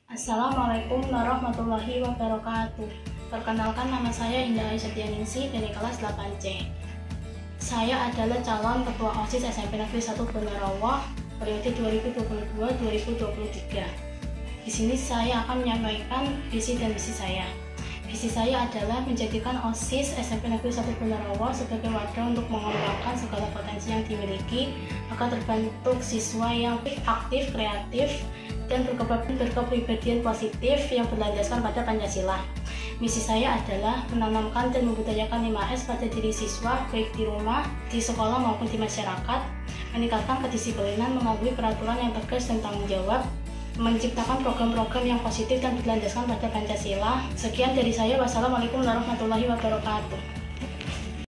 Assalamualaikum warahmatullahi wabarakatuh. Perkenalkan, nama saya Indah Aisyah dari kelas 8C. Saya adalah calon ketua OSIS SMP Negeri 1 Benarawah periode 2022-2023. Di sini saya akan menyampaikan visi dan misi saya. Visi saya adalah menjadikan OSIS SMP Negeri 1 Benarawah sebagai wadah untuk mengembangkan segala potensi yang dimiliki agar terbentuk siswa yang aktif, kreatif, dan berkepribadian positif yang berlandaskan pada Pancasila. Misi saya adalah menanamkan dan membudayakan 5S pada diri siswa, baik di rumah, di sekolah maupun di masyarakat, meningkatkan kedisiplinan melalui peraturan yang tegas dan tanggung jawab, menciptakan program-program yang positif dan berlandaskan pada Pancasila. Sekian dari saya. Wassalamualaikum warahmatullahi wabarakatuh.